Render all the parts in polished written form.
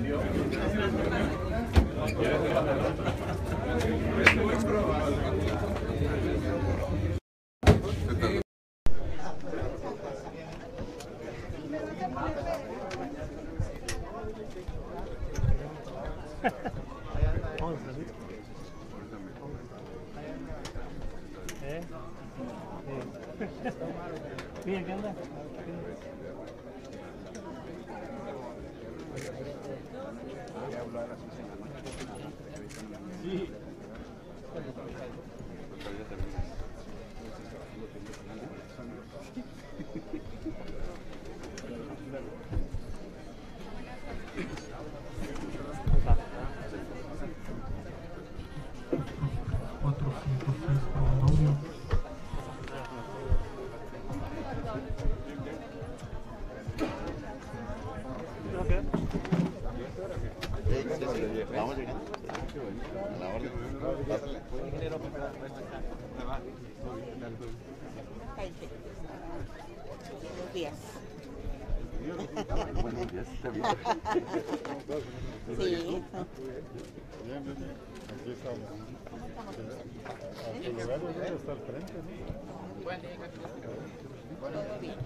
Bien, ¿qué onda? Sí. Vamos llegando. A la orden. Buenos días. Buenos días, está bien. Sí. Bien, bien. Aquí estamos. A tu lugar debe estar al frente, ¿no? Todo bien.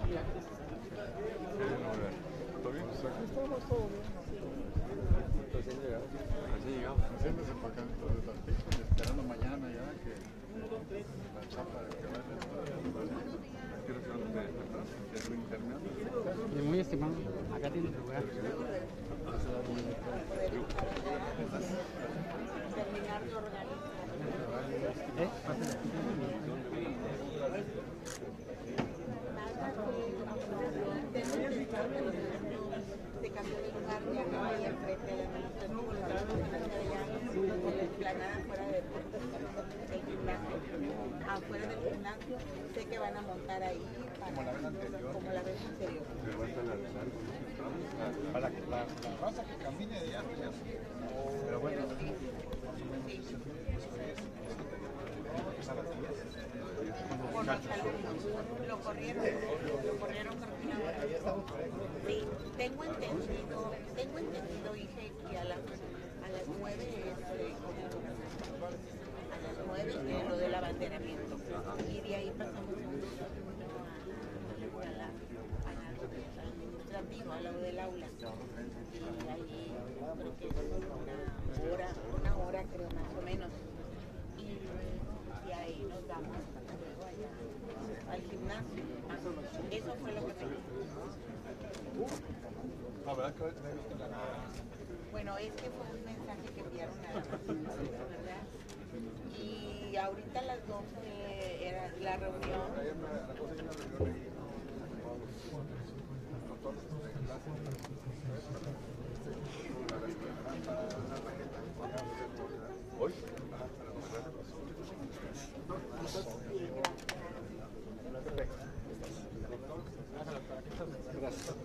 ¿Todo bien? Pues aquí estamos, todo bien. Recién llegamos. Siéntese para acá, entonces, tantito, y esperando mañana ya que la chapa que va a hacer. ¿Quieres ser de su internet? Muy estimado, acá tiene lugar. Terminar de organizar. Se cambió de lugar, ya no hay enfrente del administrativo, la explanada fuera del gimnasio. Afuera del gimnasio sé que van a montar ahí como la vez anterior. Para que la raza que camine de allá, pues ya. Pero bueno, Con los alumnos, lo corrieron sí, tengo entendido, dije que a las 9 a las 9 lo del abanderamiento y de ahí pasamos al administrativo, al lado del aula y ahí creo que es una hora creo más o menos y ahí nos vamos luego allá al gimnasio. Eso fue lo que me dijo. la verdad que hoy me he visto la nada. Bueno, es que fue un mensaje que enviaron a la ¿verdad? Y ahorita a las 12 era la reunión. ¿Hoy? Gracias.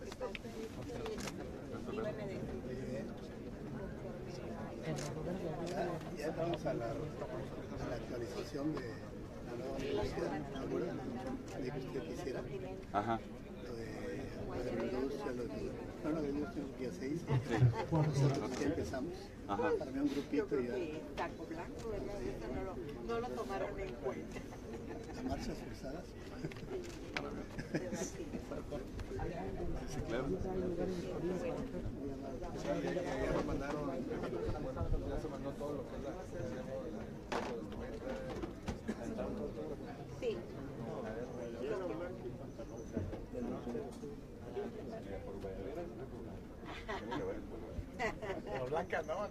Ya entramos a la actualización de la nueva universidad. De que usted quisiera. Ajá. Lo de la industria, lo de industria día 6. Nosotros ya empezamos. Ajá. Armé un grupito y ya. Taco blanco, ¿verdad? Eso no lo tomaron en cuenta. Las marchas forzadas. Sí, claro. Ya me mandaron, ya se mandó todo lo que es la Sí. Por blanca, no.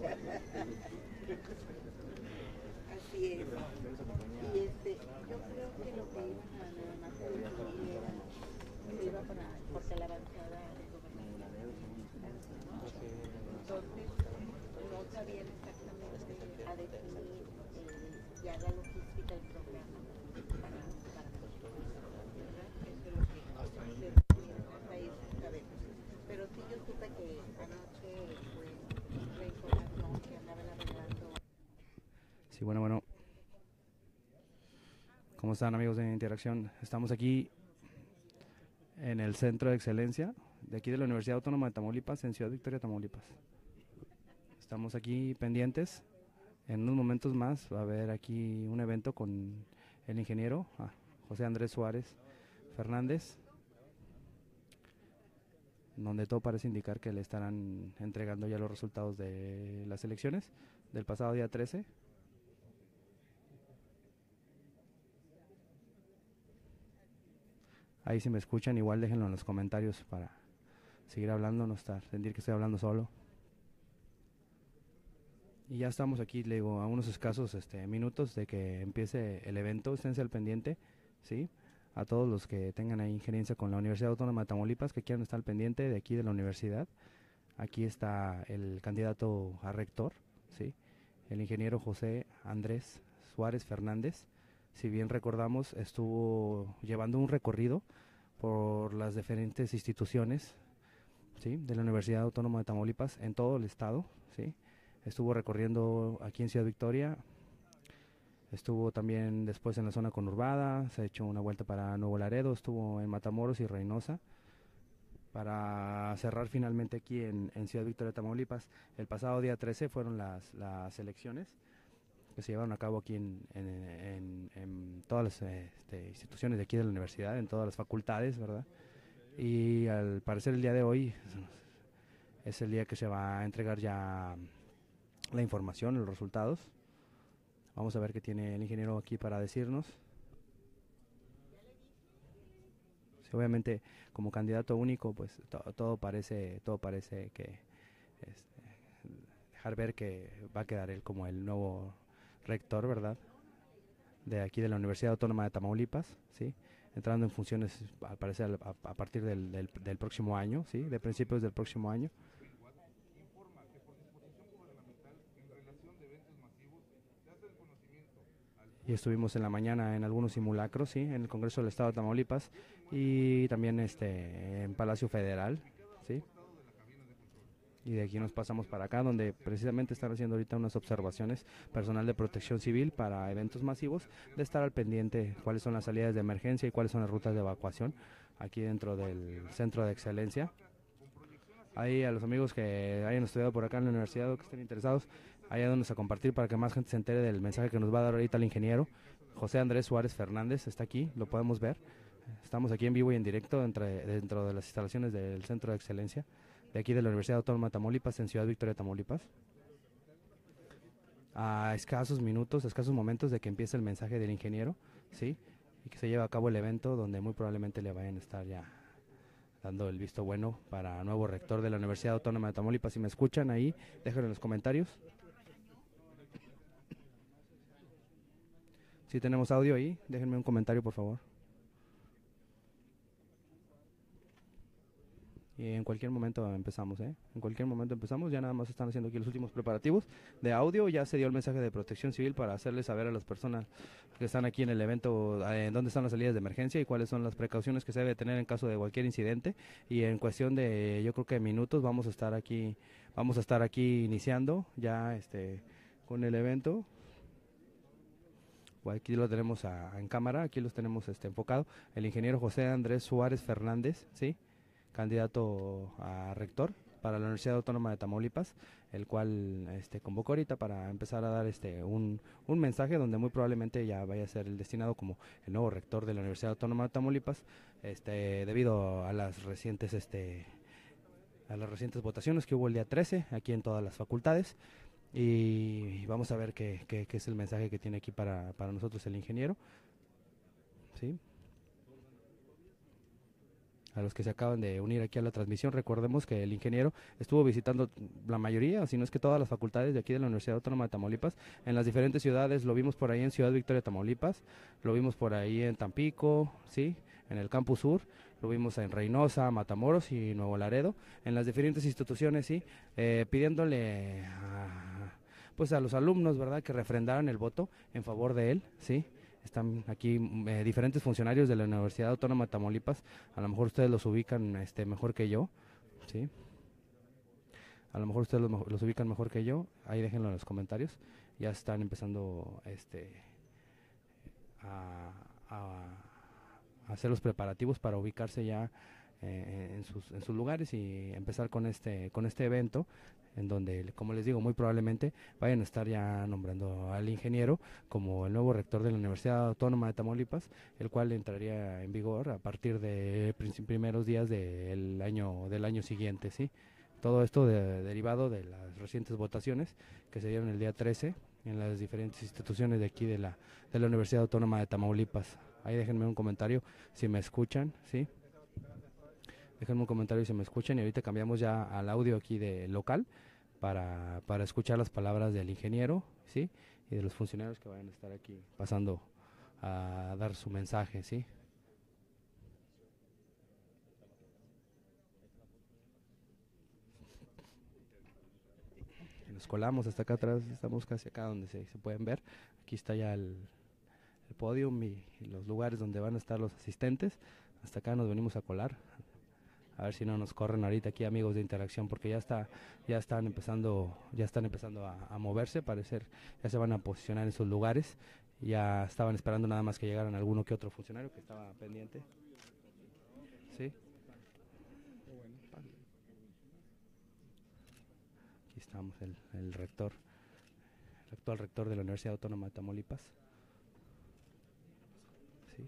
Así es. Y yo creo que lo que iban a nada más a definir era se iba porque la avanzada del gobernador. Entonces, no sabían exactamente a definir ya la logística del programa para todos, ¿verdad? Eso es lo que se definió hasta ahí sin saber. Pero sí yo supe que anoche fue la información que andaban arreglando. Sí, bueno. ¿Cómo están, amigos de Interacción? Estamos aquí en el Centro de Excelencia de aquí de la Universidad Autónoma de Tamaulipas en Ciudad Victoria, Tamaulipas. Estamos aquí pendientes. En unos momentos más va a haber aquí un evento con el ingeniero José Andrés Suárez Fernández, donde todo parece indicar que le estarán entregando ya los resultados de las elecciones del pasado día 13. Ahí si me escuchan, igual déjenlo en los comentarios para seguir hablando, no sentir que estoy hablando solo. Y ya estamos aquí, le digo, a unos escasos minutos de que empiece el evento. Esténse al pendiente, ¿sí? A todos los que tengan ahí injerencia con la Universidad Autónoma de Tamaulipas, que quieran estar al pendiente de aquí de la universidad. Aquí está el candidato a rector, ¿sí? El ingeniero José Andrés Suárez Fernández. Si bien recordamos, estuvo llevando un recorrido por las diferentes instituciones, ¿sí? De la Universidad Autónoma de Tamaulipas en todo el estado, ¿sí? Estuvo recorriendo aquí en Ciudad Victoria, estuvo también después en la zona conurbada, se ha hecho una vuelta para Nuevo Laredo, estuvo en Matamoros y Reynosa, para cerrar finalmente aquí en Ciudad Victoria, Tamaulipas. El pasado día 13 fueron las elecciones que se llevaron a cabo aquí en todas las instituciones de aquí de la universidad, en todas las facultades, ¿verdad? Y al parecer el día de hoy es el día que se va a entregar ya la información, los resultados. Vamos a ver qué tiene el ingeniero aquí para decirnos. Sí, obviamente como candidato único, pues todo parece que dejar ver que va a quedar él como el nuevo rector, ¿verdad? De aquí de la Universidad Autónoma de Tamaulipas, ¿sí? Entrando en funciones al parecer a partir del próximo año, ¿sí? De principios del próximo año. Y estuvimos en la mañana en algunos simulacros, ¿sí? En el Congreso del Estado de Tamaulipas y también en Palacio Federal, ¿sí? Y de aquí nos pasamos para acá, donde precisamente están haciendo ahorita unas observaciones personal de protección civil para eventos masivos, de estar al pendiente cuáles son las salidas de emergencia y cuáles son las rutas de evacuación aquí dentro del Centro de Excelencia. Ahí a los amigos que hayan estudiado por acá en la universidad o que estén interesados, ayúdanos a compartir para que más gente se entere del mensaje que nos va a dar ahorita el ingeniero José Andrés Suárez Fernández. Está aquí, lo podemos ver. Estamos aquí en vivo y en directo dentro de las instalaciones del Centro de Excelencia de aquí de la Universidad Autónoma de Tamaulipas en Ciudad Victoria, Tamaulipas. A escasos minutos, a escasos momentos de que empiece el mensaje del ingeniero, ¿sí? Y que se lleve a cabo el evento donde muy probablemente le vayan a estar ya dando el visto bueno para nuevo rector de la Universidad Autónoma de Tamaulipas. Si me escuchan ahí, déjenlo en los comentarios. Si tenemos audio ahí, déjenme un comentario, por favor. Y en cualquier momento empezamos, ¿eh? En cualquier momento empezamos, ya nada más están haciendo aquí los últimos preparativos de audio. Ya se dio el mensaje de protección civil para hacerles saber a las personas que están aquí en el evento dónde están las salidas de emergencia y cuáles son las precauciones que se debe tener en caso de cualquier incidente. Y en cuestión de, yo creo que minutos, vamos a estar aquí iniciando ya con el evento. Aquí lo tenemos en cámara, aquí los tenemos enfocado. El ingeniero José Andrés Suárez Fernández, ¿sí? Candidato a rector para la Universidad Autónoma de Tamaulipas, el cual convocó ahorita para empezar a dar un mensaje donde muy probablemente ya vaya a ser el destinado como el nuevo rector de la Universidad Autónoma de Tamaulipas, debido a las recientes votaciones que hubo el día 13 aquí en todas las facultades. Y vamos a ver qué es el mensaje que tiene aquí para nosotros el ingeniero, ¿sí? A los que se acaban de unir aquí a la transmisión, recordemos que el ingeniero estuvo visitando la mayoría, si no es que todas las facultades de aquí de la Universidad Autónoma de Tamaulipas, en las diferentes ciudades. Lo vimos por ahí en Ciudad Victoria, Tamaulipas, lo vimos por ahí en Tampico, ¿sí? En el Campus Sur, lo vimos en Reynosa, Matamoros y Nuevo Laredo, en las diferentes instituciones, ¿sí? Pidiéndole a los alumnos, ¿verdad?, que refrendaran el voto en favor de él, ¿sí? Están aquí diferentes funcionarios de la Universidad Autónoma de Tamaulipas. A lo mejor ustedes los ubican mejor que yo, ¿sí? A lo mejor ustedes los ubican mejor que yo. Ahí déjenlo en los comentarios. Ya están empezando a hacer los preparativos para ubicarse ya en sus lugares y empezar con este evento en donde, como les digo, muy probablemente vayan a estar ya nombrando al ingeniero como el nuevo rector de la Universidad Autónoma de Tamaulipas, el cual entraría en vigor a partir de primeros días del año siguiente, ¿sí? Todo esto derivado de las recientes votaciones que se dieron el día 13 en las diferentes instituciones de aquí de la Universidad Autónoma de Tamaulipas. Ahí déjenme un comentario si me escuchan, ¿sí? Déjenme un comentario si me escuchan y ahorita cambiamos ya al audio aquí de local para escuchar las palabras del ingeniero, ¿sí? Y de los funcionarios que vayan a estar aquí pasando a dar su mensaje, ¿sí? Nos colamos hasta acá atrás, estamos casi acá donde se pueden ver. Aquí está ya el podium y los lugares donde van a estar los asistentes. Hasta acá nos venimos a colar. A ver si no nos corren ahorita aquí, amigos de Interacción, porque ya están empezando a moverse, parecer ya se van a posicionar en sus lugares. Ya estaban esperando nada más que llegaran alguno que otro funcionario que estaba pendiente. ¿Sí? Aquí estamos, el rector, el actual rector de la Universidad Autónoma de Tamaulipas. ¿Sí?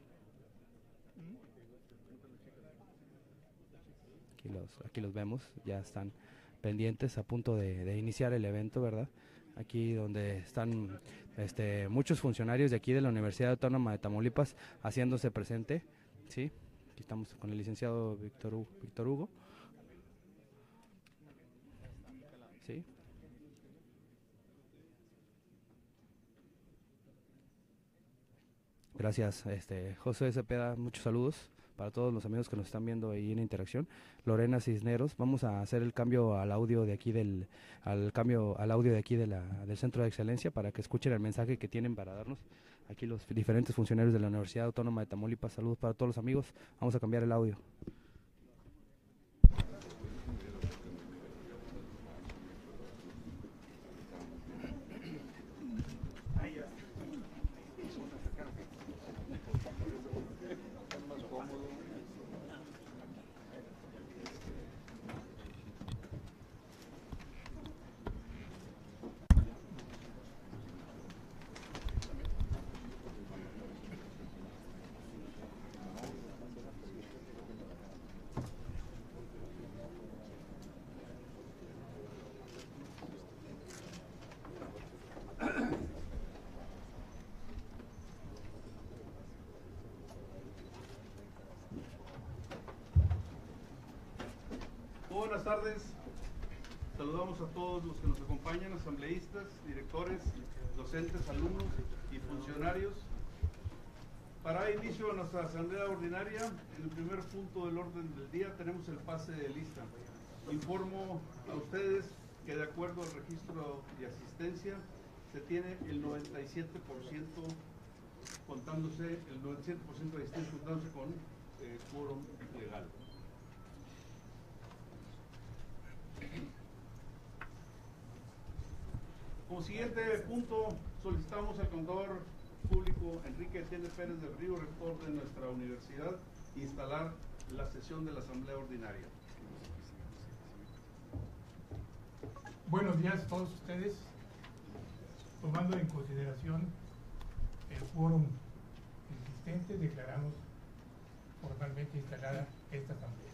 Aquí los vemos, ya están pendientes, a punto de iniciar el evento, ¿verdad? Aquí donde están muchos funcionarios de aquí de la Universidad Autónoma de Tamaulipas haciéndose presente, ¿sí? Aquí estamos con el licenciado Víctor Hugo. ¿Sí? Gracias, José Cepeda, muchos saludos para todos los amigos que nos están viendo ahí en Interacción. Lorena Cisneros, vamos a hacer el cambio al audio de aquí del Centro de Excelencia para que escuchen el mensaje que tienen para darnos aquí los diferentes funcionarios de la Universidad Autónoma de Tamaulipas. Saludos para todos los amigos. Vamos a cambiar el audio. Buenas tardes, saludamos a todos los que nos acompañan, asambleístas, directores, docentes, alumnos y funcionarios. Para dar inicio a nuestra asamblea ordinaria, en el primer punto del orden del día tenemos el pase de lista. Informo a ustedes que de acuerdo al registro de asistencia se tiene el 97% contándose, el 97% de asistencia contándose con quórum legal. Como siguiente punto, solicitamos al contador público Enrique Etienne Pérez del Río, rector de nuestra universidad, instalar la sesión de la asamblea ordinaria. Buenos días a todos ustedes. Tomando en consideración el quórum existente, declaramos formalmente instalada esta asamblea.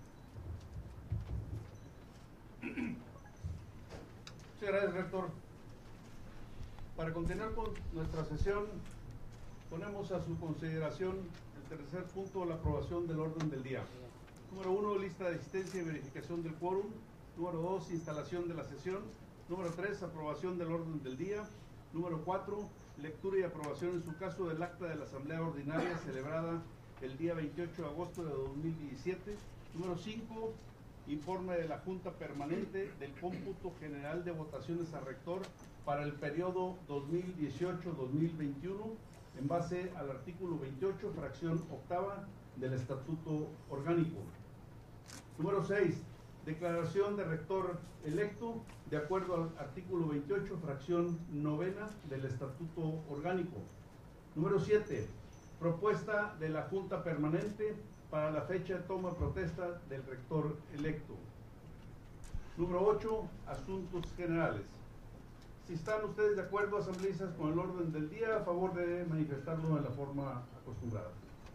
Muchas gracias, rector. Para continuar con nuestra sesión, ponemos a su consideración el tercer punto, la aprobación del orden del día. Número 1, lista de asistencia y verificación del quórum. Número 2, instalación de la sesión. Número 3, aprobación del orden del día. Número 4, lectura y aprobación en su caso del acta de la asamblea ordinaria celebrada el día 28 de agosto de 2017. Número 5, informe de la Junta Permanente del cómputo general de votaciones a rector para el periodo 2018-2021 en base al artículo 28, fracción octava del Estatuto Orgánico. Número 6, declaración de rector electo de acuerdo al artículo 28, fracción novena del Estatuto Orgánico. Número 7, propuesta de la Junta Permanente para la fecha de toma de protesta del rector electo. Número 8, asuntos generales. Si están ustedes de acuerdo, asambleístas, con el orden del día, a favor de manifestarlo de la forma acostumbrada.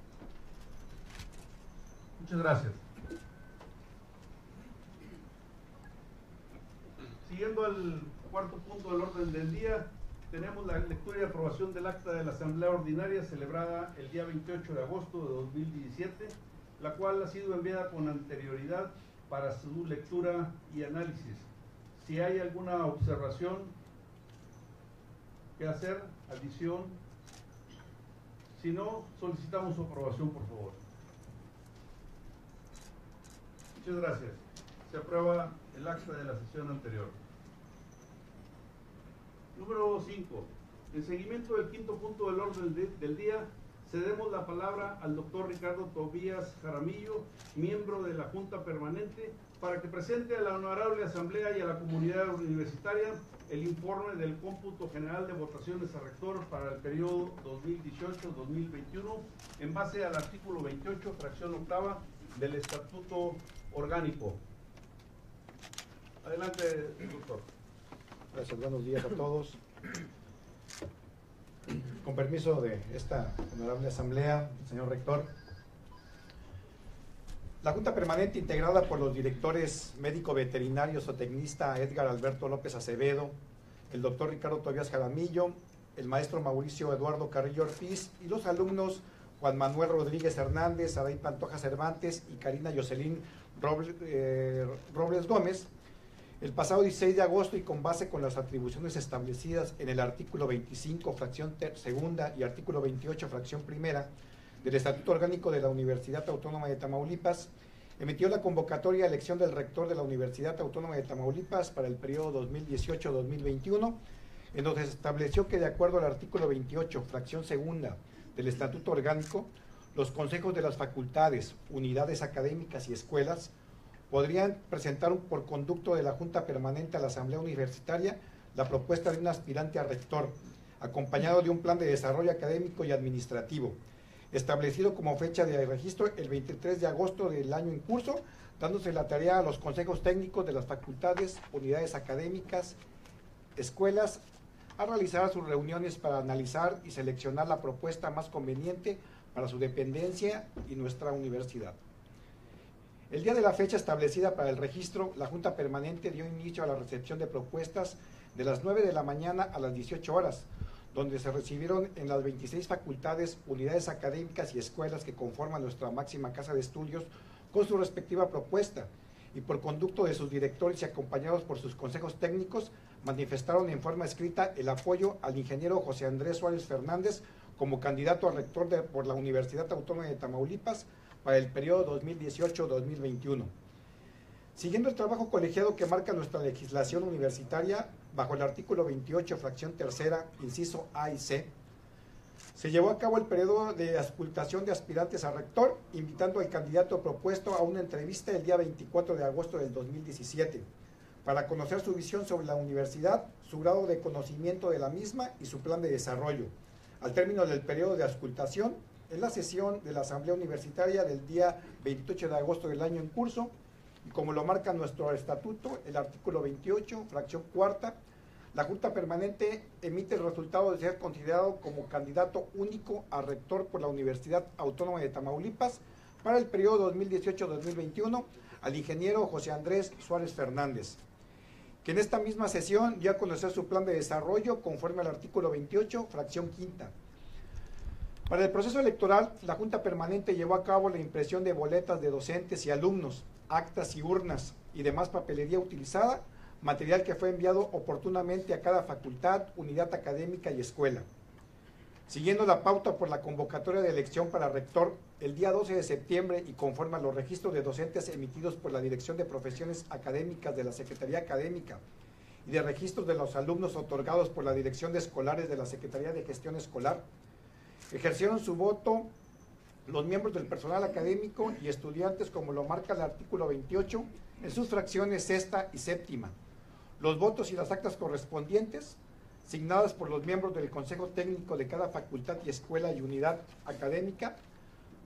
Muchas gracias. Siguiendo al cuarto punto del orden del día, tenemos la lectura y aprobación del acta de la Asamblea Ordinaria celebrada el día 28 de agosto de 2017, la cual ha sido enviada con anterioridad para su lectura y análisis. Si hay alguna observación que hacer, adición, si no, solicitamos su aprobación, por favor. Muchas gracias. Se aprueba el acta de la sesión anterior. Número 5. En seguimiento del quinto punto del orden del día, cedemos la palabra al doctor Ricardo Tobías Jaramillo, miembro de la Junta Permanente, para que presente a la Honorable Asamblea y a la comunidad universitaria el informe del cómputo general de votaciones a rector para el periodo 2018-2021 en base al artículo 28, fracción octava del Estatuto Orgánico. Adelante, doctor. Gracias, buenos días a todos. Con permiso de esta honorable asamblea, señor rector, la Junta Permanente, integrada por los directores médico veterinario zootecnista Edgar Alberto López Acevedo, el doctor Ricardo Tobías Jaramillo, el maestro Mauricio Eduardo Carrillo Ortiz y los alumnos Juan Manuel Rodríguez Hernández, Aray Pantoja Cervantes y Karina Jocelyn Robles Gómez, el pasado 16 de agosto y con base con las atribuciones establecidas en el artículo 25, fracción segunda y artículo 28, fracción primera del Estatuto Orgánico de la Universidad Autónoma de Tamaulipas, emitió la convocatoria a elección del rector de la Universidad Autónoma de Tamaulipas para el periodo 2018-2021, en donde se estableció que de acuerdo al artículo 28, fracción segunda del Estatuto Orgánico, los consejos de las facultades, unidades académicas y escuelas podrían presentar por conducto de la Junta Permanente a la Asamblea Universitaria la propuesta de un aspirante a rector, acompañado de un plan de desarrollo académico y administrativo, establecido como fecha de registro el 23 de agosto del año en curso, dándose la tarea a los consejos técnicos de las facultades, unidades académicas, escuelas, a realizar sus reuniones para analizar y seleccionar la propuesta más conveniente para su dependencia y nuestra universidad. El día de la fecha establecida para el registro, la Junta Permanente dio inicio a la recepción de propuestas de las 9 de la mañana a las 18 horas, donde se recibieron en las 26 facultades, unidades académicas y escuelas que conforman nuestra máxima casa de estudios con su respectiva propuesta, y por conducto de sus directores y acompañados por sus consejos técnicos, manifestaron en forma escrita el apoyo al ingeniero José Andrés Suárez Fernández como candidato a rector por la Universidad Autónoma de Tamaulipas para el periodo 2018-2021. Siguiendo el trabajo colegiado que marca nuestra legislación universitaria, bajo el artículo 28, fracción tercera, inciso A y C, se llevó a cabo el periodo de auscultación de aspirantes a rector, invitando al candidato propuesto a una entrevista el día 24 de agosto del 2017, para conocer su visión sobre la universidad, su grado de conocimiento de la misma y su plan de desarrollo. Al término del periodo de auscultación, en la sesión de la Asamblea Universitaria del día 28 de agosto del año en curso, y como lo marca nuestro estatuto, el artículo 28, fracción cuarta, la Junta Permanente emite el resultado de ser considerado como candidato único a rector por la Universidad Autónoma de Tamaulipas para el periodo 2018-2021 al ingeniero José Andrés Suárez Fernández, que en esta misma sesión dio a conocer su plan de desarrollo conforme al artículo 28, fracción quinta. Para el proceso electoral, la Junta Permanente llevó a cabo la impresión de boletas de docentes y alumnos, actas y urnas y demás papelería utilizada, material que fue enviado oportunamente a cada facultad, unidad académica y escuela. Siguiendo la pauta por la convocatoria de elección para rector, el día 12 de septiembre y conforme a los registros de docentes emitidos por la Dirección de Profesiones Académicas de la Secretaría Académica y de registros de los alumnos otorgados por la Dirección de Escolares de la Secretaría de Gestión Escolar, ejercieron su voto los miembros del personal académico y estudiantes, como lo marca el artículo 28, en sus fracciones sexta y séptima. Los votos y las actas correspondientes, signadas por los miembros del Consejo Técnico de cada facultad y escuela y unidad académica,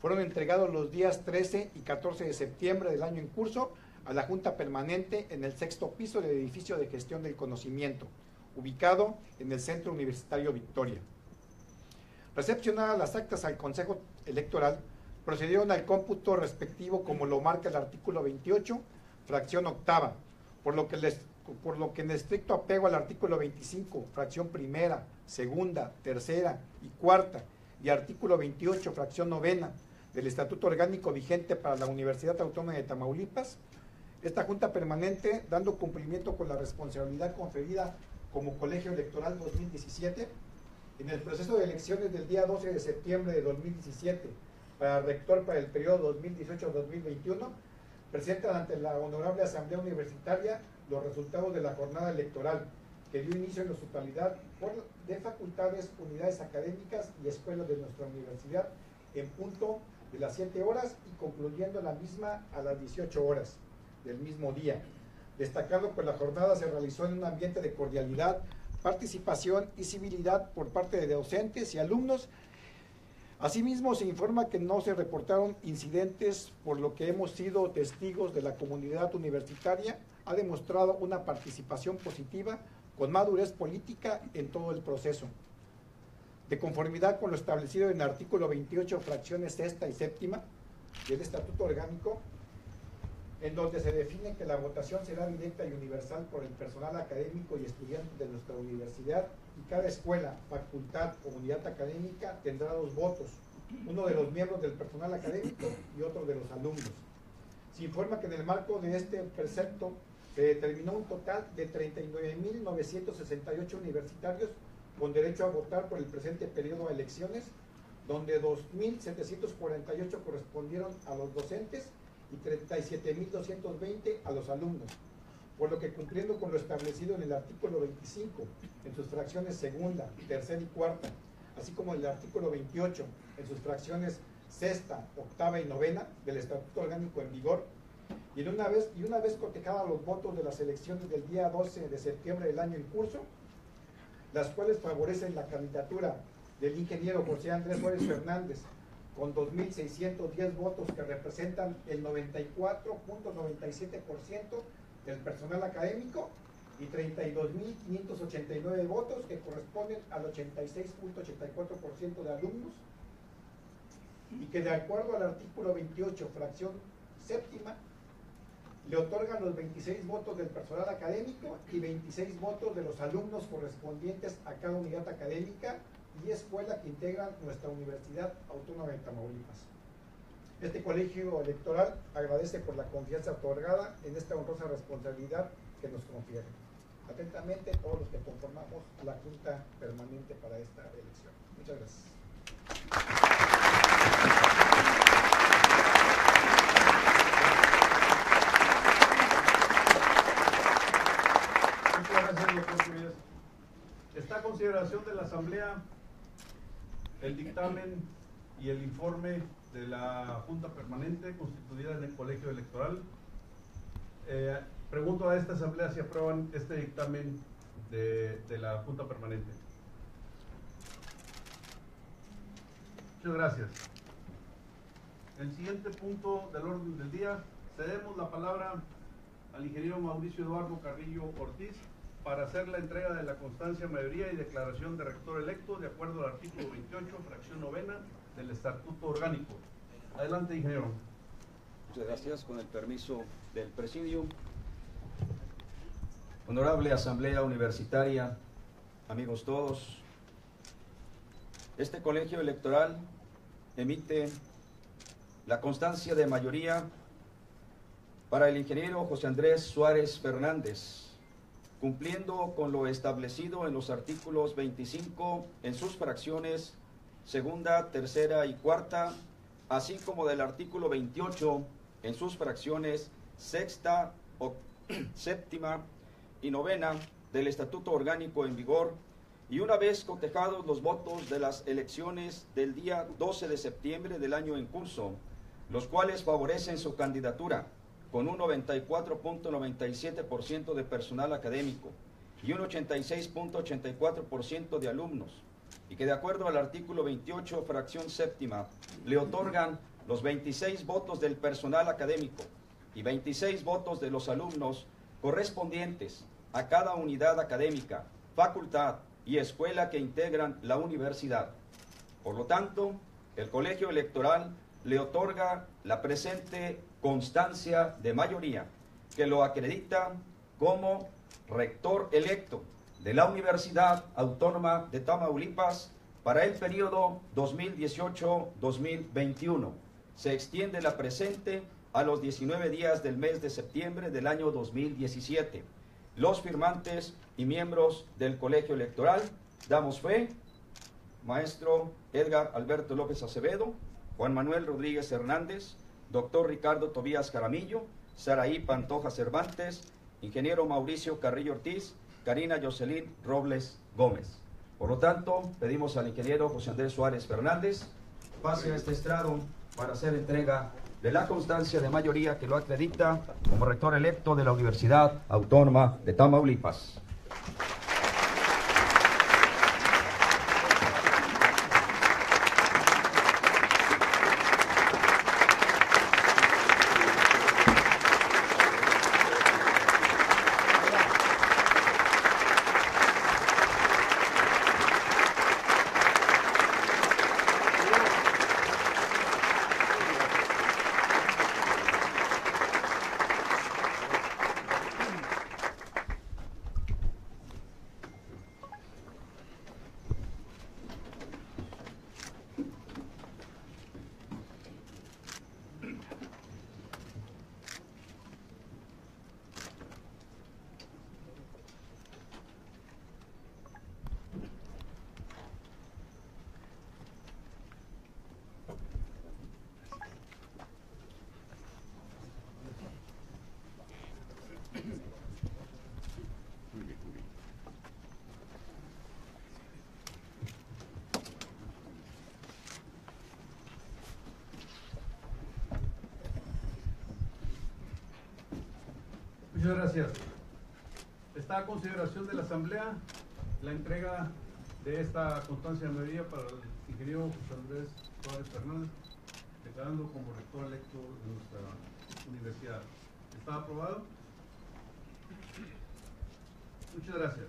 fueron entregados los días 13 y 14 de septiembre del año en curso a la Junta Permanente en el 6º piso del edificio de gestión del conocimiento, ubicado en el Centro Universitario Victoria. Recepcionadas las actas al Consejo Electoral, procedieron al cómputo respectivo como lo marca el artículo 28, fracción octava, por lo que en estricto apego al artículo 25, fracción primera, segunda, tercera y cuarta, y artículo 28, fracción novena, del Estatuto Orgánico vigente para la Universidad Autónoma de Tamaulipas, esta Junta Permanente, dando cumplimiento con la responsabilidad conferida como Colegio Electoral 2017, en el proceso de elecciones del día 12 de septiembre de 2017 para rector para el periodo 2018-2021, presentan ante la Honorable Asamblea Universitaria los resultados de la jornada electoral que dio inicio en su totalidad de facultades, unidades académicas y escuelas de nuestra universidad en punto de las 7 horas y concluyendo la misma a las 18 horas del mismo día. Destacando que la jornada se realizó en un ambiente de cordialidad, participación y civilidad por parte de docentes y alumnos. Asimismo, se informa que no se reportaron incidentes, por lo que hemos sido testigos de la comunidad universitaria, ha demostrado una participación positiva con madurez política en todo el proceso. De conformidad con lo establecido en el artículo 28, fracciones sexta y séptima del Estatuto Orgánico, en donde se define que la votación será directa y universal por el personal académico y estudiantes de nuestra universidad, y cada escuela, facultad o unidad académica tendrá 2 votos, uno de los miembros del personal académico y otro de los alumnos. Se informa que en el marco de este precepto se determinó un total de 39.968 universitarios con derecho a votar por el presente periodo de elecciones, donde 2.748 correspondieron a los docentes y 37.220 a los alumnos, por lo que cumpliendo con lo establecido en el artículo 25, en sus fracciones segunda, tercera y cuarta, así como en el artículo 28, en sus fracciones sexta, octava y novena del Estatuto Orgánico en vigor, y una vez cotejados los votos de las elecciones del día 12 de septiembre del año en curso, las cuales favorecen la candidatura del ingeniero José Andrés Juárez Fernández, con 2.610 votos que representan el 94.97% del personal académico y 32.589 votos que corresponden al 86.84% de alumnos, y que de acuerdo al artículo 28, fracción séptima, le otorgan los 26 votos del personal académico y 26 votos de los alumnos correspondientes a cada unidad académica y escuela que integran nuestra Universidad Autónoma de Tamaulipas. Este colegio electoral agradece por la confianza otorgada en esta honrosa responsabilidad que nos confiere. Atentamente, todos los que conformamos la Junta Permanente para esta elección. Muchas gracias. Muchas gracias, doctor Cubías. Está a consideración de la Asamblea el dictamen y el informe de la Junta Permanente constituida en el Colegio Electoral. Pregunto a esta Asamblea si aprueban este dictamen de la Junta Permanente. Muchas gracias. El siguiente punto del orden del día, cedemos la palabra al ingeniero Mauricio Eduardo Carrillo Ortiz para hacer la entrega de la constancia, mayoría y declaración de rector electo de acuerdo al artículo 28, fracción novena del Estatuto Orgánico. Adelante, ingeniero. Muchas gracias. Con el permiso del presidium. Honorable Asamblea Universitaria, amigos todos, este colegio electoral emite la constancia de mayoría para el ingeniero José Andrés Suárez Fernández, cumpliendo con lo establecido en los artículos 25 en sus fracciones segunda, tercera y cuarta, así como del artículo 28 en sus fracciones sexta, séptima y novena del Estatuto Orgánico en vigor, y una vez cotejados los votos de las elecciones del día 12 de septiembre del año en curso, los cuales favorecen su candidatura con un 94.97% de personal académico y un 86.84% de alumnos, y que de acuerdo al artículo 28, fracción séptima, le otorgan los 26 votos del personal académico y 26 votos de los alumnos correspondientes a cada unidad académica, facultad y escuela que integran la universidad. Por lo tanto, el colegio electoral le otorga la presente constancia de mayoría, que lo acredita como rector electo de la Universidad Autónoma de Tamaulipas para el periodo 2018-2021. Se extiende la presente a los 19 días del mes de septiembre del año 2017. Los firmantes y miembros del colegio electoral damos fe: maestro Edgar Alberto López Acevedo, Juan Manuel Rodríguez Hernández, doctor Ricardo Tobías Jaramillo, Saraí Pantoja Cervantes, ingeniero Mauricio Carrillo Ortiz, Karina Jocelyn Robles Gómez. Por lo tanto, pedimos al ingeniero José Andrés Suárez Fernández pase a este estrado para hacer entrega de la constancia de mayoría que lo acredita como rector electo de la Universidad Autónoma de Tamaulipas. Muchas gracias. Está a consideración de la Asamblea la entrega de esta constancia de mayoría para el ingeniero José Andrés Suárez Fernández, declarando como rector electo de nuestra universidad. ¿Está aprobado? Muchas gracias.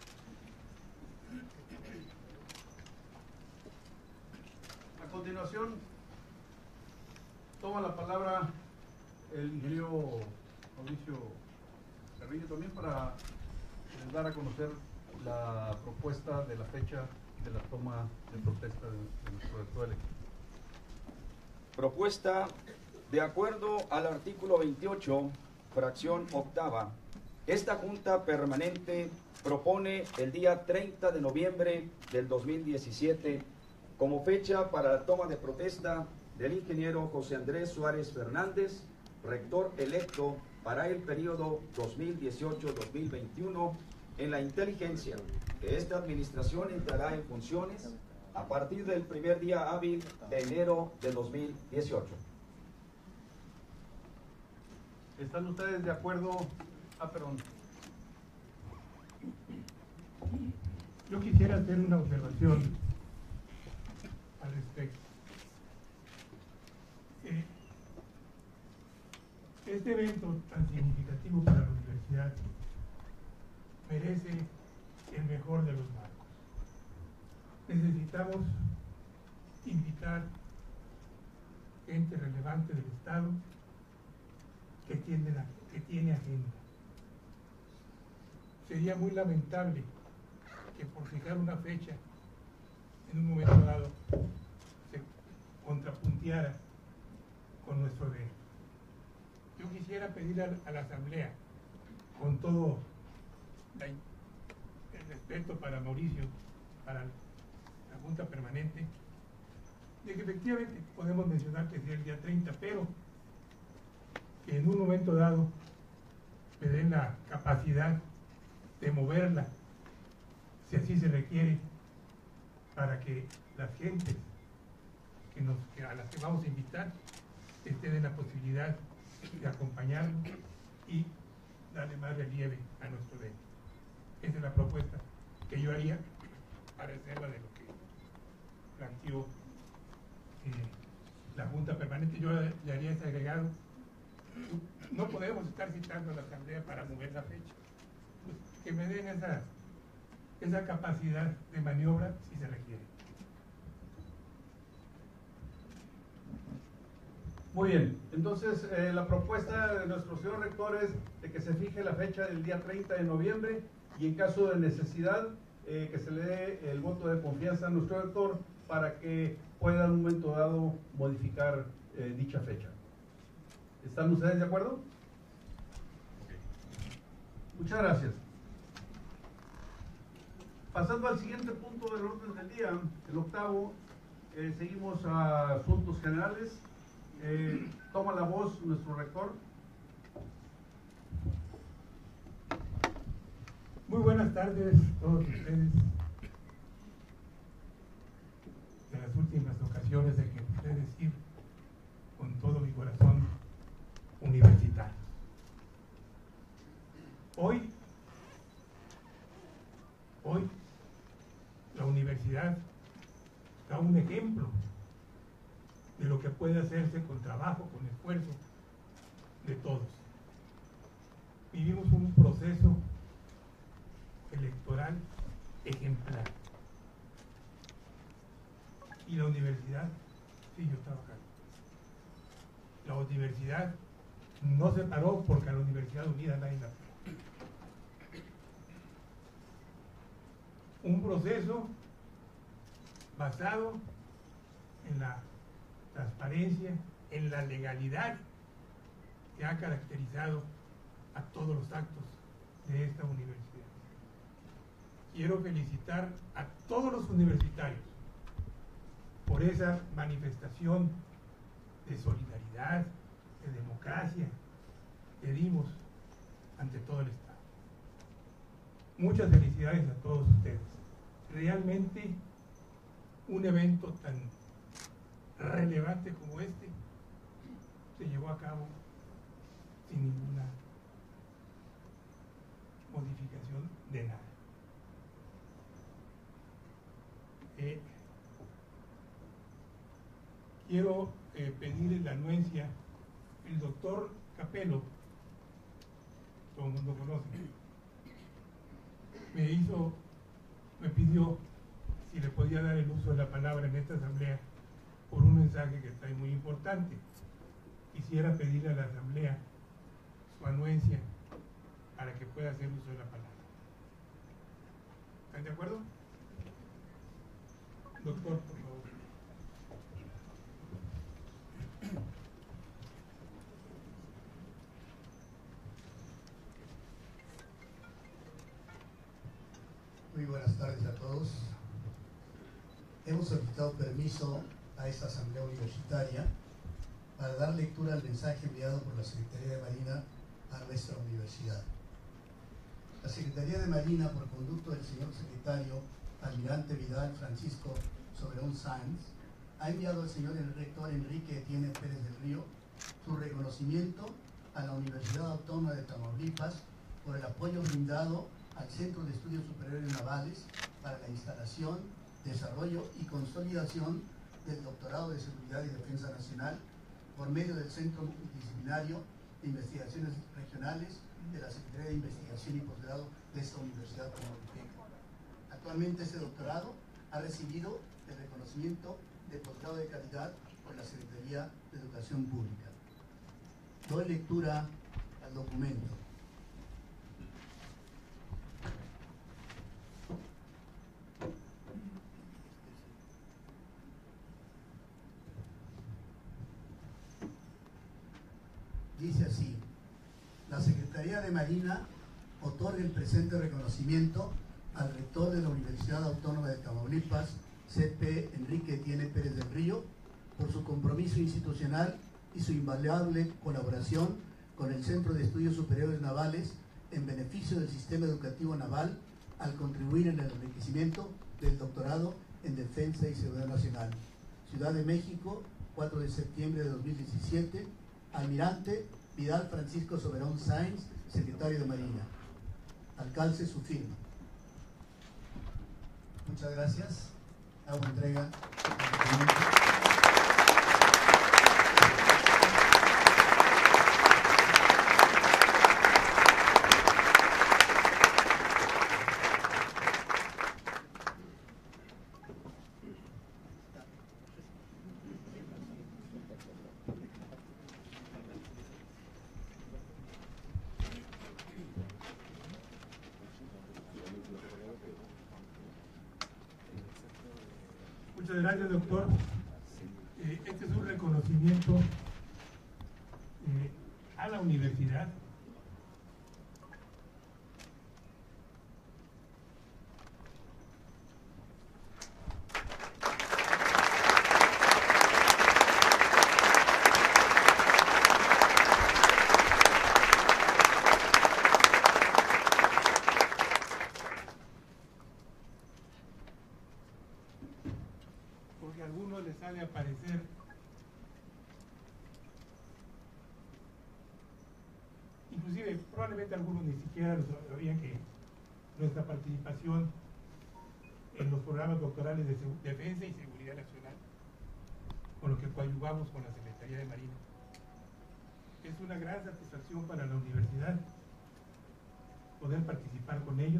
A continuación, toma la palabra el ingeniero Mauricio Carrillo también para dar a conocer la propuesta de la fecha de la toma de protesta de nuestro rector electo. Propuesta de acuerdo al artículo 28, fracción octava. Esta Junta Permanente propone el día 30 de noviembre del 2017 como fecha para la toma de protesta del ingeniero José Andrés Suárez Fernández, rector electo para el periodo 2018-2021 en la inteligencia, que esta administración entrará en funciones a partir del primer día hábil de enero de 2018. ¿Están ustedes de acuerdo? Perdón. Yo quisiera hacer una observación al respecto. Este evento tan significativo para la universidad merece el mejor de los marcos. Necesitamos invitar gente relevante del Estado que tiene agenda. Sería muy lamentable que por fijar una fecha en un momento dado se contrapunteara con nuestro evento. Yo quisiera pedir a la Asamblea, con todo el respeto para Mauricio, para la Junta Permanente, de que efectivamente podemos mencionar que sea el día 30, pero que en un momento dado me den la capacidad de moverla, si así se requiere, para que las gentes a las que vamos a invitar estén en la posibilidad de acompañarlo y darle más relieve a nuestro evento. Esa es la propuesta que yo haría para reserva de lo que planteó la Junta Permanente, yo le haría ese agregado. No podemos estar citando a la Asamblea para mover la fecha. Pues, que me den esa capacidad de maniobra si se requiere. Muy bien, entonces la propuesta de nuestro señor rector es de que se fije la fecha del día 30 de noviembre y en caso de necesidad que se le dé el voto de confianza a nuestro rector para que pueda en un momento dado modificar dicha fecha. ¿Están ustedes de acuerdo? Muchas gracias. Pasando al siguiente punto del orden del día, el octavo, seguimos a asuntos generales. Toma la voz nuestro rector. Muy buenas tardes a todos ustedes. En las últimas ocasiones de que pude decir con todo mi corazón universitario. Hoy la universidad da un ejemplo de lo que puede hacerse con trabajo, con esfuerzo de todos. Vivimos un proceso electoral ejemplar y la universidad siguió trabajando. La universidad no se paró porque a la Universidad Unida nadie la paró. Un proceso basado en la transparencia, en la legalidad que ha caracterizado a todos los actos de esta universidad. Quiero felicitar a todos los universitarios por esa manifestación de solidaridad, de democracia que dimos ante todo el Estado. Muchas felicidades a todos ustedes. Realmente un evento tan relevante como este se llevó a cabo sin ninguna modificación de nada. Quiero pedirle la anuencia. El doctor Capello, todo el mundo conoce, me pidió si le podía dar el uso de la palabra en esta asamblea por un mensaje que está muy importante. Quisiera pedirle a la asamblea su anuencia para que pueda hacer uso de la palabra. ¿Están de acuerdo? Doctor, por favor. Muy buenas tardes a todos. Hemos solicitado permiso a esta asamblea universitaria para dar lectura al mensaje enviado por la Secretaría de Marina a nuestra universidad. La Secretaría de Marina, por conducto del señor secretario Almirante Vidal Francisco Soberón Sáenz, ha enviado al señor el rector Enrique Etienne Pérez del Río su reconocimiento a la Universidad Autónoma de Tamaulipas por el apoyo brindado al Centro de Estudios Superiores Navales para la instalación, desarrollo y consolidación del Doctorado de Seguridad y Defensa Nacional por medio del Centro Multidisciplinario de Investigaciones Regionales de la Secretaría de Investigación y Posgrado de esta Universidad Tamaulipeca. Actualmente este doctorado ha recibido el reconocimiento de posgrado de calidad por la Secretaría de Educación Pública. Doy lectura al documento. Dice así: la Secretaría de Marina otorga el presente reconocimiento al rector de la Universidad Autónoma de Tamaulipas, C.P. Enrique Etienne Pérez del Río, por su compromiso institucional y su invaluable colaboración con el Centro de Estudios Superiores Navales en beneficio del sistema educativo naval al contribuir en el enriquecimiento del doctorado en Defensa y Seguridad Nacional. Ciudad de México, 4 de septiembre de 2017, Almirante Vidal Francisco Soberón Sáenz, secretario de Marina. Al calce su firma. Muchas gracias. Hago entrega del documento. Muchas gracias, doctor. Este es un reconocimiento a la universidad. Porque a algunos les sale a parecer inclusive probablemente algunos ni siquiera sabían que nuestra participación en los programas doctorales de defensa y seguridad nacional, con lo que coadyuvamos con la Secretaría de Marina, es una gran satisfacción para la universidad poder participar con ellos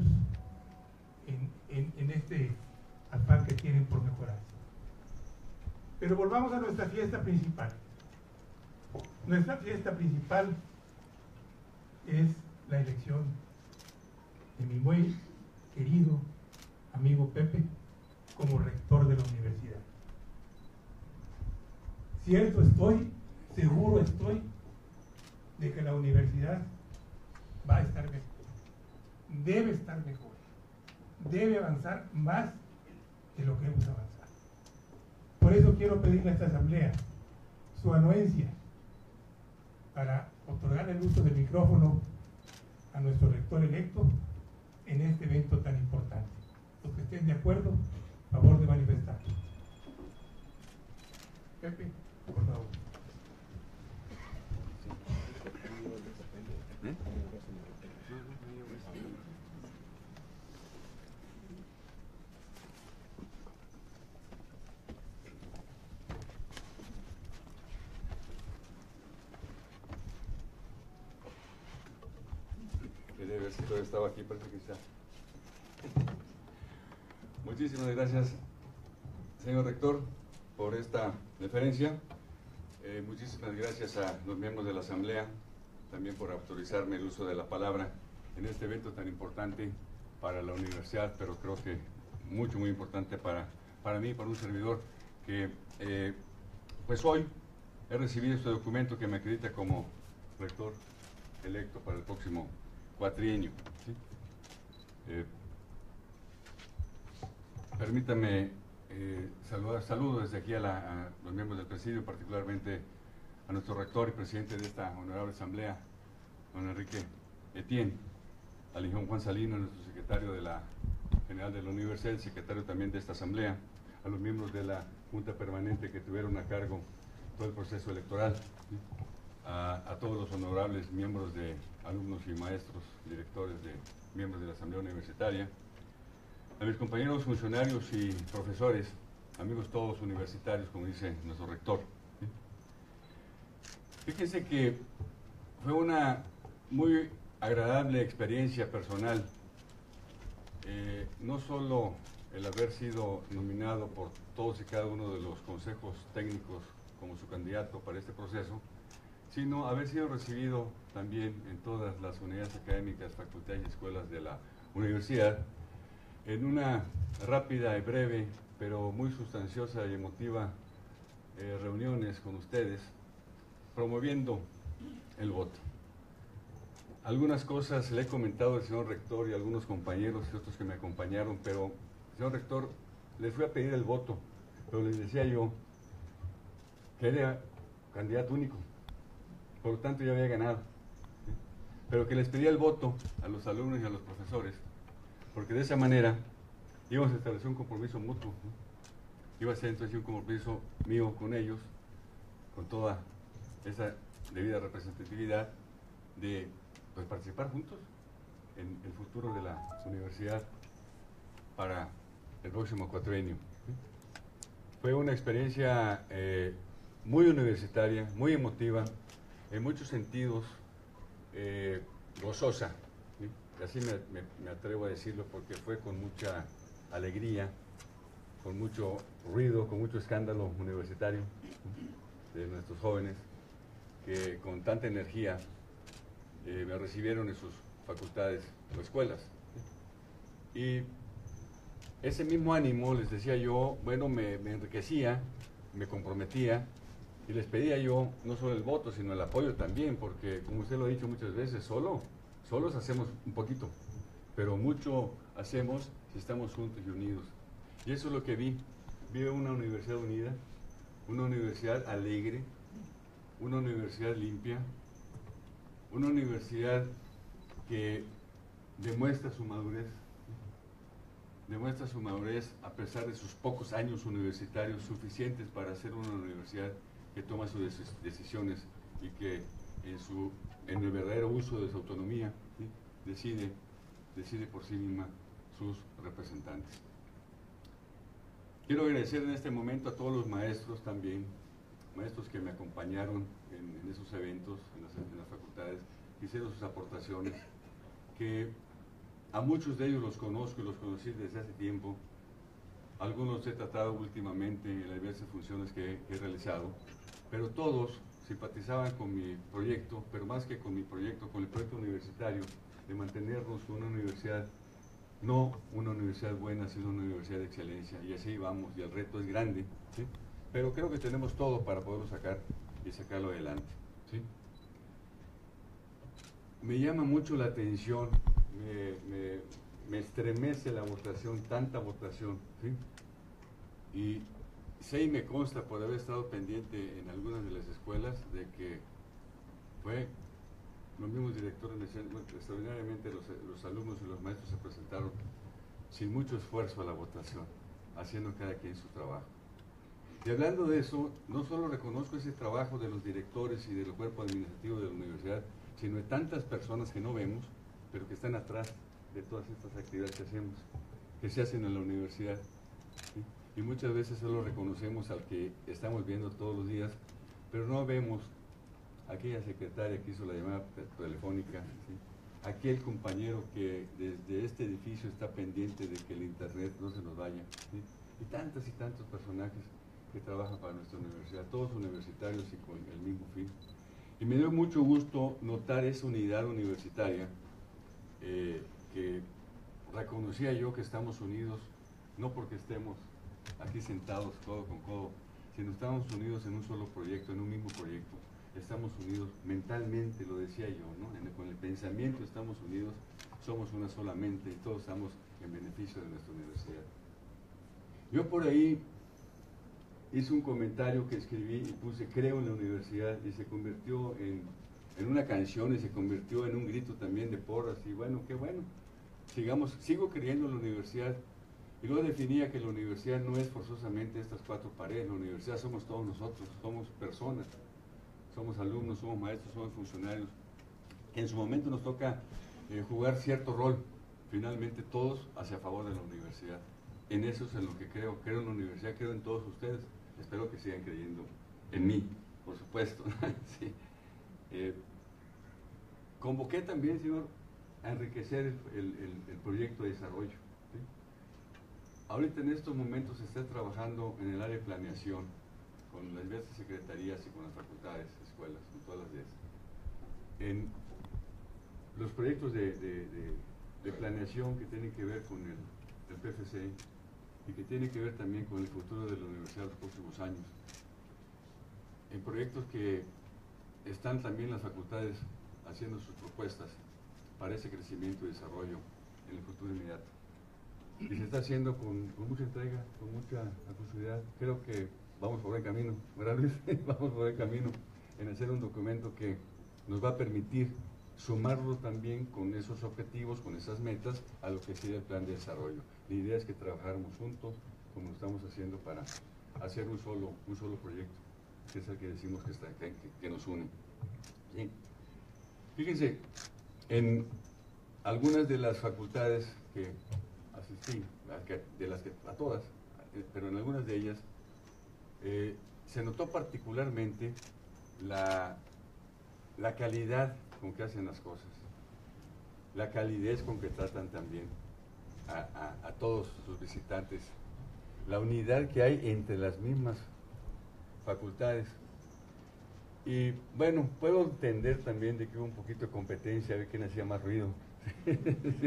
en este afán que tienen por mejorarse. Pero volvamos a nuestra fiesta principal. Nuestra fiesta principal es la elección de mi muy querido amigo Pepe como rector de la universidad. Cierto estoy, seguro estoy, de que la universidad va a estar mejor, debe estar mejor, debe avanzar más de lo que hemos avanzado. Por eso quiero pedirle a esta asamblea su anuencia para otorgar el uso del micrófono a nuestro rector electo en este evento tan importante. Los que estén de acuerdo, favor de manifestar. Pepe, por favor. Quería ver si todavía estaba aquí, parece que está. Muchísimas gracias, señor rector, por esta deferencia. Muchísimas gracias a los miembros de la Asamblea, también por autorizarme el uso de la palabra en este evento tan importante para la universidad, pero creo que muy importante para mí, para un servidor, que pues hoy he recibido este documento que me acredita como rector electo para el próximo cuatrienio. ¿Sí? Permítame saludo desde aquí a los miembros del presidio, particularmente a nuestro rector y presidente de esta honorable asamblea, don Enrique Etienne, al ingeniero Juan Salino, nuestro secretario general de la universidad, el secretario también de esta asamblea, a los miembros de la Junta Permanente que tuvieron a cargo todo el proceso electoral, ¿sí? A todos los honorables miembros de alumnos y maestros, directores miembros de la Asamblea Universitaria, a mis compañeros funcionarios y profesores, amigos todos universitarios, como dice nuestro rector. ¿Sí? Fíjense que fue una muy agradable experiencia personal, no solo el haber sido nominado por todos y cada uno de los consejos técnicos como su candidato para este proceso, sino haber sido recibido también en todas las unidades académicas, facultades y escuelas de la universidad, en una rápida y breve, pero muy sustanciosa y emotiva reuniones con ustedes, promoviendo el voto. Algunas cosas le he comentado al señor rector y a algunos compañeros y otros que me acompañaron, pero, señor rector, les fui a pedir el voto, pero les decía yo que era candidato único, por lo tanto ya había ganado, ¿sí? Pero que les pedía el voto a los alumnos y a los profesores, porque de esa manera íbamos a establecer un compromiso mutuo, ¿no? Iba a ser entonces un compromiso mío con ellos, con toda esa debida representatividad de pues, participar juntos en el futuro de la universidad para el próximo cuatrienio. ¿Sí? Fue una experiencia muy universitaria, muy emotiva, en muchos sentidos gozosa, ¿sí? Y así me atrevo a decirlo porque fue con mucha alegría, con mucho ruido, con mucho escándalo universitario, ¿sí? De nuestros jóvenes que con tanta energía me recibieron en sus facultades o escuelas, ¿sí? Y ese mismo ánimo, les decía yo, bueno, me enriquecía, me comprometía y les pedía yo no solo el voto, sino el apoyo también, porque como usted lo ha dicho muchas veces, solos hacemos un poquito, pero mucho hacemos si estamos juntos y unidos. Y eso es lo que vi una universidad unida, una universidad alegre, una universidad limpia, una universidad que demuestra su madurez a pesar de sus pocos años universitarios, suficientes para ser una universidad que toma sus decisiones y que en el verdadero uso de su autonomía, ¿sí?, decide por sí misma sus representantes. Quiero agradecer en este momento a todos los maestros también, maestros que me acompañaron en esos eventos, en las facultades, que hicieron sus aportaciones, que a muchos de ellos los conozco y los conocí desde hace tiempo. Algunos he tratado últimamente en las diversas funciones que he realizado, pero todos simpatizaban con mi proyecto, pero más que con mi proyecto, con el proyecto universitario, de mantenernos con una universidad, no una universidad buena, sino una universidad de excelencia, y así vamos, y el reto es grande, ¿sí?, pero creo que tenemos todo para poderlo sacar y sacarlo adelante, ¿sí? Me llama mucho la atención, me estremece la votación, tanta votación, ¿sí? Y sé y me consta por haber estado pendiente en algunas de las escuelas de que fue los mismos directores me decían, bueno, extraordinariamente los alumnos y los maestros se presentaron sin mucho esfuerzo a la votación, haciendo cada quien su trabajo. Y hablando de eso, no solo reconozco ese trabajo de los directores y del cuerpo administrativo de la universidad, sino de tantas personas que no vemos, pero que están atrás de todas estas actividades que se hacen en la universidad, ¿sí? Y muchas veces solo reconocemos al que estamos viendo todos los días, pero no vemos aquella secretaria que hizo la llamada telefónica, ¿sí?, aquel compañero que desde este edificio está pendiente de que el internet no se nos vaya, ¿sí?, y tantos personajes que trabajan para nuestra universidad, todos universitarios y con el mismo fin. Y me dio mucho gusto notar esa unidad universitaria, que reconocía yo que estamos unidos, no porque estemos aquí sentados codo con codo, sino estamos unidos en un solo proyecto, en un mismo proyecto. Estamos unidos mentalmente, lo decía yo, ¿no? Con el pensamiento estamos unidos, somos una sola mente y todos estamos en beneficio de nuestra universidad. Yo por ahí hice un comentario que escribí y puse creo en la universidad, y se convirtió en una canción y se convirtió en un grito también de porras, y bueno, qué bueno, sigo creyendo en la universidad. Y luego definía que la universidad no es forzosamente estas cuatro paredes, la universidad somos todos nosotros, somos personas, somos alumnos, somos maestros, somos funcionarios, que en su momento nos toca jugar cierto rol, finalmente todos hacia favor de la universidad. En eso es en lo que creo en la universidad, creo en todos ustedes, espero que sigan creyendo en mí, por supuesto. Sí. Convoqué también, señor, a enriquecer el proyecto de desarrollo. ¿Sí? Ahorita en estos momentos se está trabajando en el área de planeación, con las diversas secretarías y con las facultades, escuelas, con todas las de esas, en los proyectos de planeación que tienen que ver con el PFC y que tienen que ver también con el futuro de la universidad en los próximos años. En proyectos que están también las facultades haciendo sus propuestas para ese crecimiento y desarrollo en el futuro inmediato. Y se está haciendo con mucha entrega, con mucha acuciosidad. Creo que vamos por buen camino, ¿verdad, Luis? Vamos por buen camino en hacer un documento que nos va a permitir sumarlo también con esos objetivos, con esas metas, a lo que sería el plan de desarrollo. La idea es que trabajáramos juntos, como lo estamos haciendo, para hacer un solo proyecto, que es el que decimos que nos une. ¿Sí? Fíjense, en algunas de las facultades que asistí, a todas, pero en algunas de ellas, se notó particularmente la calidad con que hacen las cosas, la calidez con que tratan también a todos sus visitantes, la unidad que hay entre las mismas facultades. Y bueno, puedo entender también de que hubo un poquito de competencia, a ver quién hacía más ruido,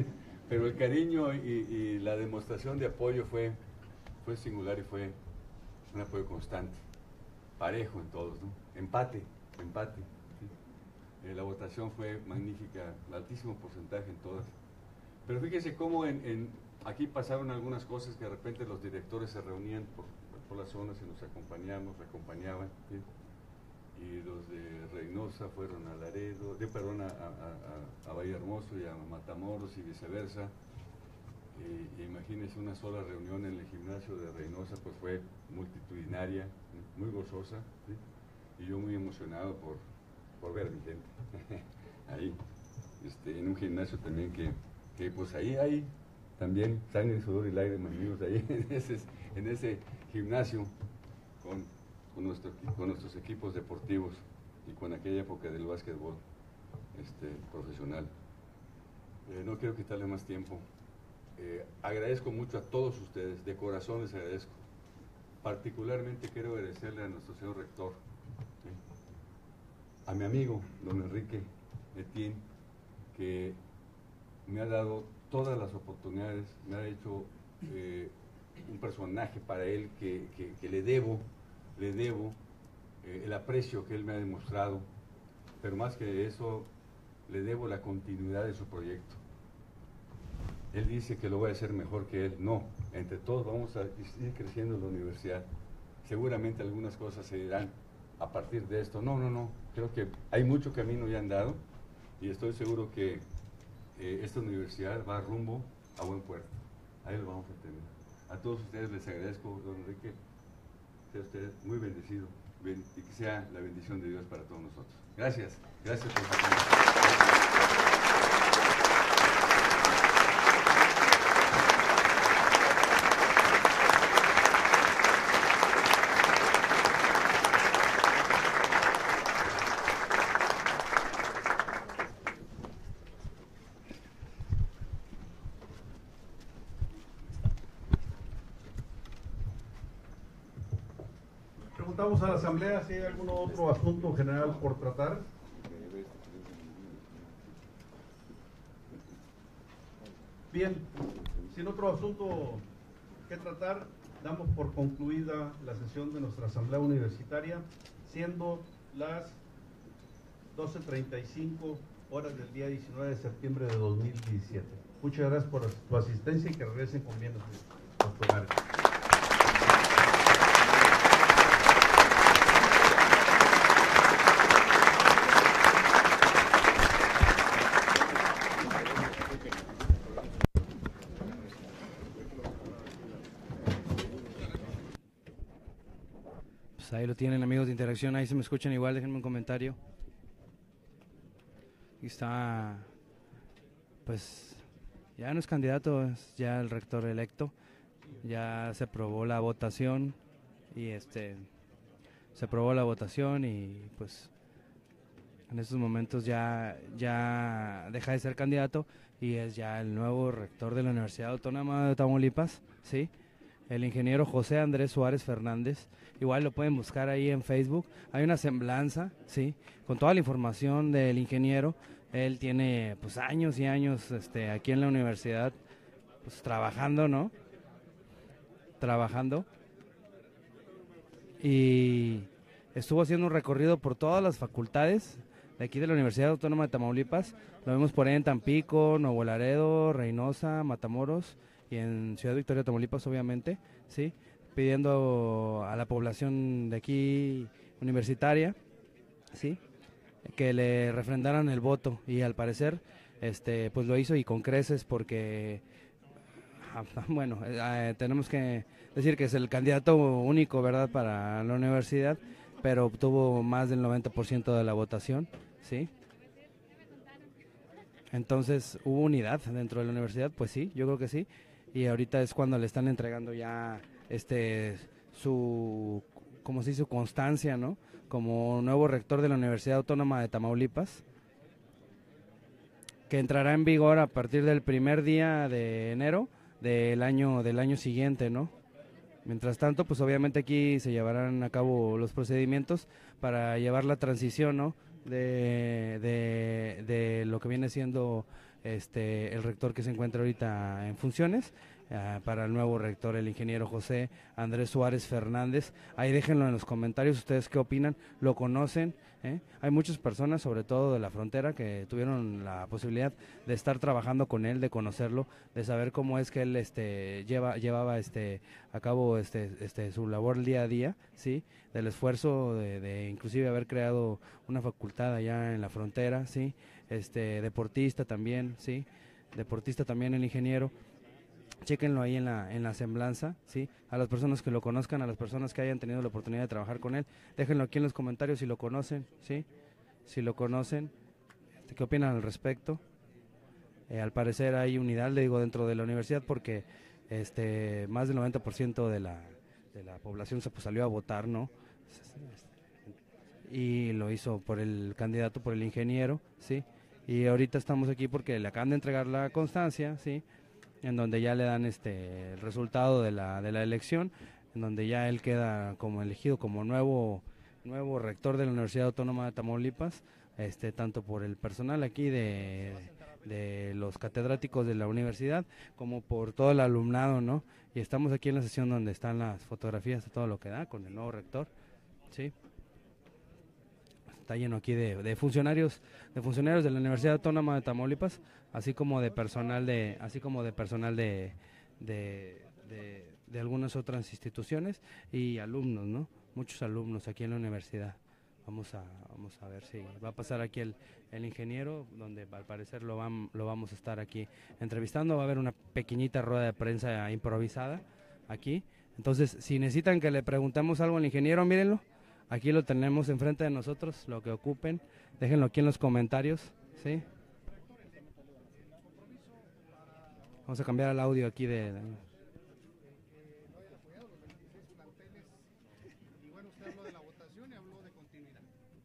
pero el cariño y la demostración de apoyo fue singular y fue un apoyo constante, parejo en todos, ¿no? Empate. ¿Sí? La votación fue magnífica, altísimo porcentaje en todas. Pero fíjese cómo aquí pasaron algunas cosas que de repente los directores se reunían por las zonas y nos acompañaban, ¿sí? Y los de Reynosa fueron a Laredo, a Valle Hermoso y a Matamoros y viceversa. Imagínense, una sola reunión en el gimnasio de Reynosa pues fue multitudinaria, muy gozosa, ¿sí? Y yo muy emocionado por ver a mi gente ahí, en un gimnasio también que pues ahí hay también sangre, sudor y lágrimas míos ahí en ese gimnasio con nuestros equipos deportivos y con aquella época del básquetbol profesional. No quiero quitarle más tiempo. Agradezco mucho a todos ustedes, de corazón les agradezco. Particularmente quiero agradecerle a nuestro señor rector, ¿sí? A mi amigo, don Enrique Etienne, que me ha dado todas las oportunidades, me ha hecho un personaje para él que le debo el aprecio que él me ha demostrado, pero más que eso, le debo la continuidad de su proyecto. Él dice que lo voy a hacer mejor que él. No, entre todos vamos a ir creciendo en la universidad. Seguramente algunas cosas se dirán a partir de esto. No, creo que hay mucho camino ya andado y estoy seguro que esta universidad va rumbo a buen puerto. Ahí lo vamos a tener. A todos ustedes les agradezco, don Enrique, sea usted muy bendecido y que sea la bendición de Dios para todos nosotros. Gracias por su atención. Preguntamos a la Asamblea si hay algún otro asunto general por tratar. Bien, sin otro asunto que tratar, damos por concluida la sesión de nuestra Asamblea Universitaria, siendo las 12:35 horas del día 19 de septiembre de 2017. Muchas gracias por su asistencia y que regresen con bien a sus hogares. Pues ahí lo tienen, amigos de Interacción, ahí se me escuchan igual, déjenme un comentario. Aquí está, pues ya no es candidato, es ya el rector electo, ya se aprobó la votación y y pues en estos momentos ya deja de ser candidato y es ya el nuevo rector de la Universidad Autónoma de Tamaulipas, ¿sí? El ingeniero José Andrés Suárez Fernández. Igual lo pueden buscar ahí en Facebook, hay una semblanza, ¿sí? Con toda la información del ingeniero. Él tiene pues años y años aquí en la universidad, pues trabajando, ¿no? Y estuvo haciendo un recorrido por todas las facultades de aquí de la Universidad Autónoma de Tamaulipas. Lo vemos por ahí en Tampico, Nuevo Laredo, Reynosa, Matamoros y en Ciudad Victoria, Tamaulipas, obviamente, ¿sí? Pidiendo a la población de aquí universitaria, ¿sí? Que le refrendaran el voto y al parecer pues lo hizo y con creces porque bueno, tenemos que decir que es el candidato único, ¿verdad?, para la universidad, pero obtuvo más del 90% de la votación, ¿sí? Entonces, ¿hubo unidad dentro de la universidad? Pues sí, yo creo que sí, y ahorita es cuando le están entregando ya su constancia, ¿no?, como nuevo rector de la Universidad Autónoma de Tamaulipas, que entrará en vigor a partir del primer día de enero del año siguiente, ¿no? Mientras tanto, pues obviamente aquí se llevarán a cabo los procedimientos para llevar la transición, ¿no?, de lo que viene siendo el rector que se encuentra ahorita en funciones, para el nuevo rector, el ingeniero José Andrés Suárez Fernández. Ahí déjenlo en los comentarios, ustedes qué opinan, lo conocen. Hay muchas personas, sobre todo de la frontera, que tuvieron la posibilidad de estar trabajando con él, de conocerlo, de saber cómo es que él llevaba a cabo su labor día a día, ¿sí? Del esfuerzo de inclusive haber creado una facultad allá en la frontera, ¿sí? Deportista también, ¿sí? Deportista también el ingeniero. Chéquenlo ahí en la semblanza, ¿sí? A las personas que lo conozcan, a las personas que hayan tenido la oportunidad de trabajar con él, déjenlo aquí en los comentarios si lo conocen, ¿sí? Si lo conocen, ¿qué opinan al respecto? Al parecer hay unidad, le digo, dentro de la universidad, porque más del 90% de la población se salió a votar, ¿no? Y lo hizo por el candidato, por el ingeniero, ¿sí? Y ahorita estamos aquí porque le acaban de entregar la constancia, ¿sí? En donde ya le dan el resultado de la elección, en donde ya él queda como elegido como nuevo rector de la Universidad Autónoma de Tamaulipas, tanto por el personal aquí de los catedráticos de la universidad, como por todo el alumnado, ¿no? Y estamos aquí en la sesión donde están las fotografías de todo lo que da con el nuevo rector, ¿sí? Está lleno aquí de funcionarios de la Universidad Autónoma de Tamaulipas, así como de personal de algunas otras instituciones y alumnos, ¿no? Muchos alumnos aquí en la universidad. Vamos a ver si va a pasar aquí el ingeniero, donde al parecer lo vamos a estar aquí entrevistando. Va a haber una pequeñita rueda de prensa improvisada aquí. Entonces, si necesitan que le preguntemos algo al ingeniero, mírenlo. Aquí lo tenemos enfrente de nosotros, lo que ocupen. Déjenlo aquí en los comentarios, ¿sí? Vamos a cambiar el audio aquí de... Y bueno, usted habló de la votación y habló de continuidad.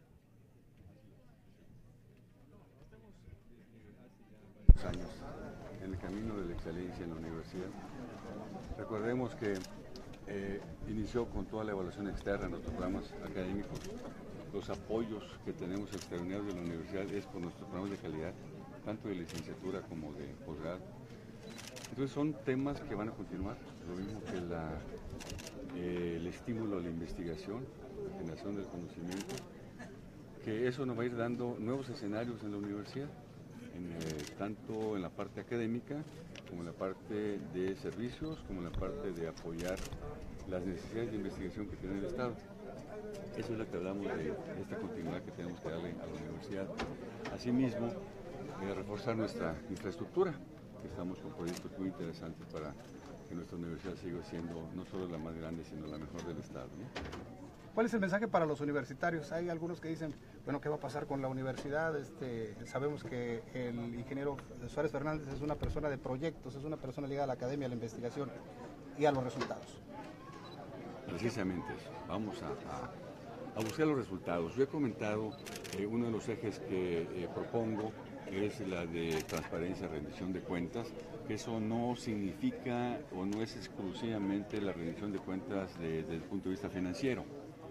Años en el camino de la excelencia en la universidad. Recordemos que inició con toda la evaluación externa en nuestros programas académicos. Los apoyos que tenemos extraordinarios de la universidad es por nuestros programas de calidad, tanto de licenciatura como de posgrado. Entonces son temas que van a continuar, lo mismo que el estímulo a la investigación, la generación del conocimiento, que eso nos va a ir dando nuevos escenarios en la universidad, tanto en la parte académica como en la parte de servicios, como en la parte de apoyar las necesidades de investigación que tiene el Estado. Eso es lo que hablamos de esta continuidad que tenemos que darle a la universidad. Asimismo, reforzar nuestra infraestructura, que estamos con proyectos muy interesantes para que nuestra universidad siga siendo no solo la más grande, sino la mejor del Estado, ¿no? ¿Cuál es el mensaje para los universitarios? Hay algunos que dicen, bueno, ¿qué va a pasar con la universidad? Sabemos que el ingeniero Suárez Fernández es una persona de proyectos, es una persona ligada a la academia, a la investigación y a los resultados. Precisamente eso, vamos a buscar los resultados. Yo he comentado, uno de los ejes que propongo es la de transparencia, rendición de cuentas, que eso no significa o no es exclusivamente la rendición de cuentas desde el punto de vista financiero.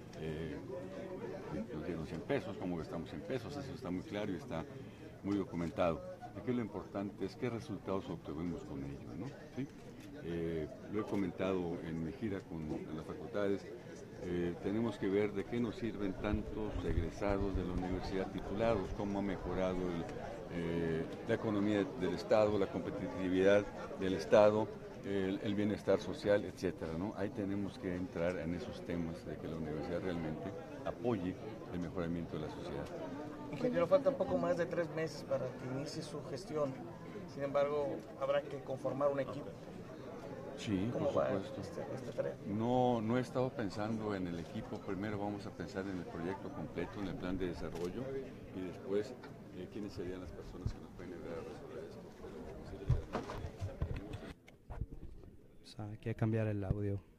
Nos dieron 100 pesos, cómo gastamos 100 pesos, eso está muy claro y está muy documentado. Aquí lo importante es qué resultados obtuvimos con ello, ¿no? ¿Sí? Lo he comentado en mi gira con las facultades. Tenemos que ver de qué nos sirven tantos egresados de la universidad titulados, cómo ha mejorado la economía del Estado, la competitividad del Estado, el bienestar social, etcétera, ¿no? Ahí tenemos que entrar en esos temas de que la universidad realmente apoye el mejoramiento de la sociedad. Ingeniero, falta poco más de 3 meses para que inicie su gestión. Sin embargo, habrá que conformar un equipo. Sí, ¿Cómo por va supuesto. esta tarea? No he estado pensando en el equipo. Primero vamos a pensar en el proyecto completo, en el plan de desarrollo, y después quiénes serían las personas que nos pueden ayudar a resolver esto. Hay que cambiar el audio.